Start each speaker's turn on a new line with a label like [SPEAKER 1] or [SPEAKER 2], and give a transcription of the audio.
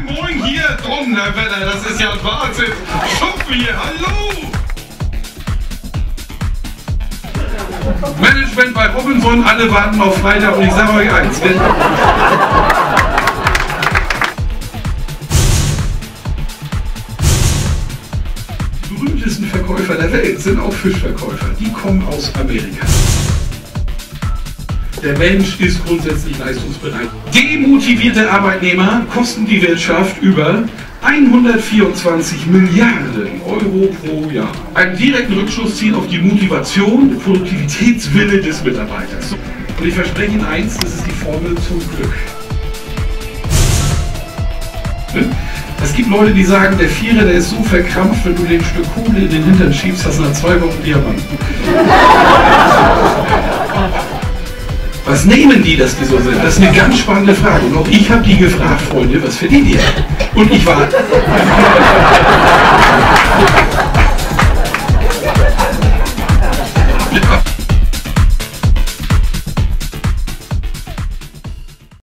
[SPEAKER 1] Moin hier, Donnerwetter, das ist ja Wahnsinn. Schupfen hier, hallo! Management bei Robinson, alle warten auf Freitag und ich sage euch eins. Die berühmtesten Verkäufer der Welt sind auch Fischverkäufer. Die kommen aus Amerika. Der Mensch ist grundsätzlich leistungsbereit. Demotivierte Arbeitnehmer kosten die Wirtschaft über 124 Milliarden Euro pro Jahr. Einen direkten Rückschluss ziehen auf die Motivation, Produktivitätswille des Mitarbeiters. Und ich verspreche Ihnen eins, das ist die Formel zum Glück. Es gibt Leute, die sagen, der Vierer, der ist so verkrampft, wenn du den Stück Kohle in den Hintern schiebst, hast du nach 2 Wochen Diamanten. Was nehmen die, dass die so sind? Das ist eine ganz spannende Frage. Und auch ich habe die gefragt, Freunde, was verdient ihr? Und ich war...